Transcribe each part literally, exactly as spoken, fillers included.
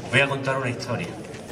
Voy a contar una historia.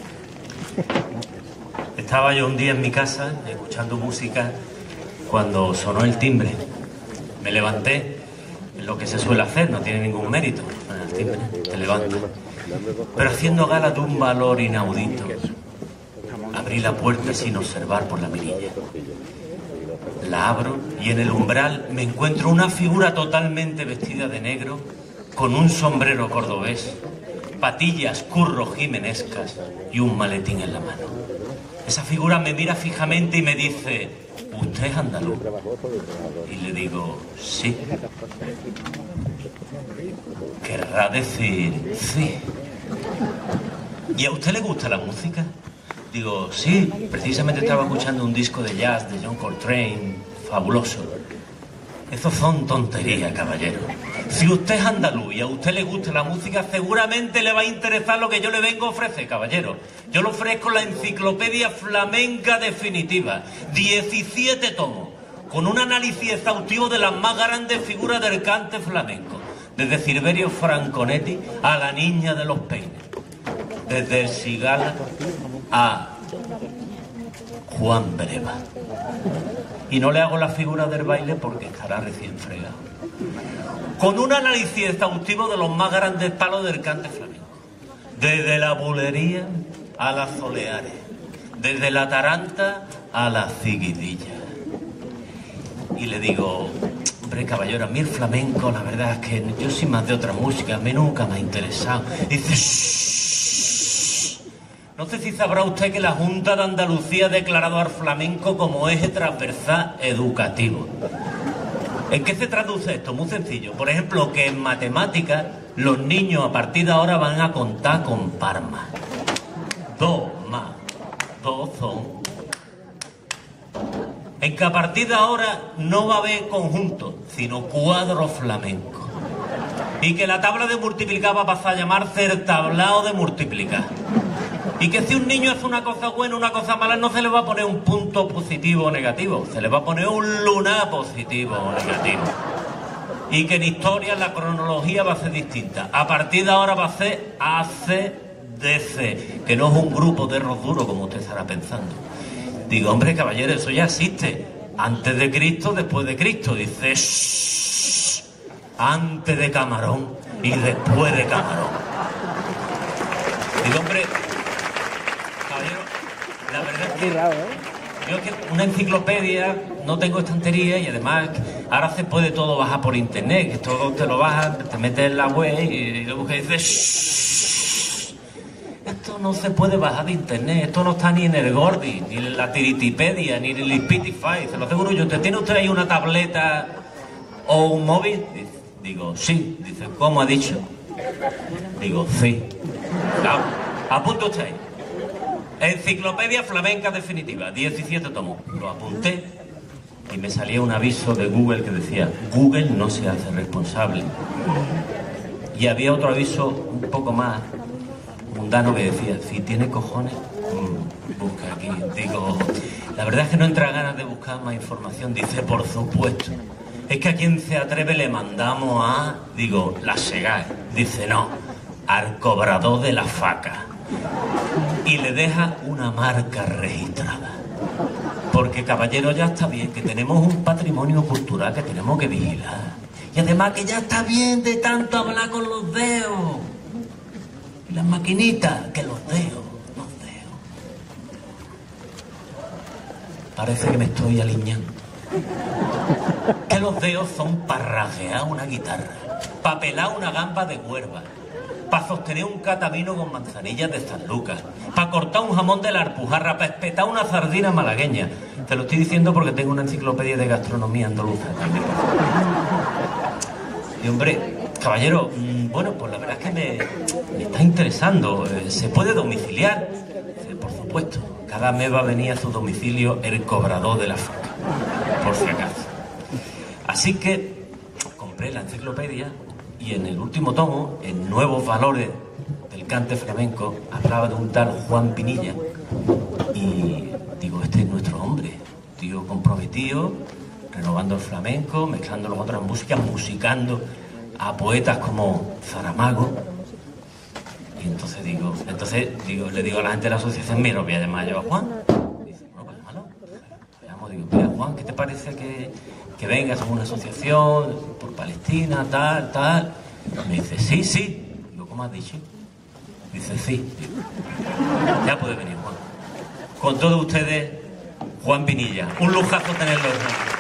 Estaba yo un día en mi casa escuchando música cuando sonó el timbre. Me levanté, lo que se suele hacer, no tiene ningún mérito. El timbre, te levantas. Pero haciendo gala de un valor inaudito, abrí la puerta sin observar por la mirilla. La abro y en el umbral me encuentro una figura totalmente vestida de negro, con un sombrero cordobés, patillas curro-jimenescas y un maletín en la mano. Esa figura me mira fijamente y me dice: ¿usted es andaluz? Y le digo: sí. Querrá decir sí. ¿Y a usted le gusta la música? Digo: sí, precisamente estaba escuchando un disco de jazz de John Coltrane, fabuloso. Esos son tonterías, caballero. Si usted es andaluz y a usted le gusta la música, seguramente le va a interesar lo que yo le vengo a ofrecer, caballero. Yo le ofrezco la enciclopedia flamenca definitiva, diecisiete tomos, con un análisis exhaustivo de las más grandes figuras del cante flamenco, desde Silverio Franconetti a la Niña de los Peines, desde el Cigala a Juan Breva. Y no le hago la figura del baile porque estará recién fregado. Con un análisis exhaustivo de los más grandes palos del cante flamenco, desde la bulería a las soleares, desde la taranta a la ciguidilla. Y le digo: hombre, caballero, a mí el flamenco, la verdad es que yo soy más de otra música, a mí nunca me ha interesado. Y dice: shh. No sé si sabrá usted que la Junta de Andalucía ha declarado al flamenco como eje transversal educativo. ¿En qué se traduce esto? Muy sencillo. Por ejemplo, que en matemáticas los niños a partir de ahora van a contar con palmas. Dos más dos son. En que a partir de ahora no va a haber conjuntos, sino cuadros flamencos. Y que la tabla de multiplicar va a pasar a llamarse el tablao de multiplicar. Y que si un niño hace una cosa buena o una cosa mala, no se le va a poner un punto positivo o negativo, se le va a poner un lunar positivo o negativo. Y que en historia la cronología va a ser distinta. A partir de ahora va a ser A C D C, que no es un grupo de rock duro como usted estará pensando. Digo: hombre, caballero, eso ya existe. Antes de Cristo, después de Cristo. Dice: shh, antes de Camarón y después de Camarón. Digo: hombre, la verdad es que yo es que una enciclopedia no tengo estantería, y además ahora se puede todo bajar por internet, que todo te lo bajas, te metes en la web y luego que dices: shh, esto no se puede bajar de internet, esto no está ni en el Gordi, ni en la Tiritipedia, ni en el Spotify, se lo aseguro yo. ¿Tiene usted ahí una tableta o un móvil? Digo: sí. Dice: ¿cómo ha dicho? Digo: sí. Claro, apunta usted ahí. Enciclopedia flamenca definitiva, diecisiete tomos. Lo apunté y me salía un aviso de Google que decía: Google no se hace responsable. Y había otro aviso un poco más mundano que decía: si tiene cojones, mmm, busca aquí. Digo, la verdad es que no entra ganas de buscar más información. Dice: por supuesto. Es que a quien se atreve le mandamos a... Digo: la Segae. Dice: no, al cobrador de la faca. Y le deja una marca registrada. Porque, caballero, ya está bien, que tenemos un patrimonio cultural que tenemos que vigilar. Y además que ya está bien de tanto hablar con los dedos. Y las maquinitas, que los dedos, los dedos. Parece que me estoy alineando. Que los dedos son para rajear una guitarra, para pelar una gamba de huerva, para sostener un catamino con manzanillas de San Lucas, para cortar un jamón de la Alpujarra, para espetar una sardina malagueña. Te lo estoy diciendo porque tengo una enciclopedia de gastronomía andaluza. Y hombre, caballero, bueno, pues la verdad es que me, me está interesando. ¿Se puede domiciliar? Sí, por supuesto. Cada mes va a venir a su domicilio el cobrador de la faca, por si acaso. Así que compré la enciclopedia. Y en el último tomo, en Nuevos Valores del Cante Flamenco, hablaba de un tal Juan Pinilla. Y digo: este es nuestro hombre, tío comprometido, renovando el flamenco, mezclándolo con otras músicas, musicando a poetas como Saramago. Y entonces digo, entonces digo, le digo a la gente de la asociación, mira, voy a llamar yo a Juan. Dice, bueno, pues llámalo. Le llamo, digo, mira, Juan, ¿qué te parece que, que vengas a una asociación por Palestina, tal, tal? Me dice, sí, sí. Digo, ¿cómo has dicho? Dice, sí. Digo, ya puede venir, Juan. Con todos ustedes, Juan Pinilla. Un lujazo tenerlo.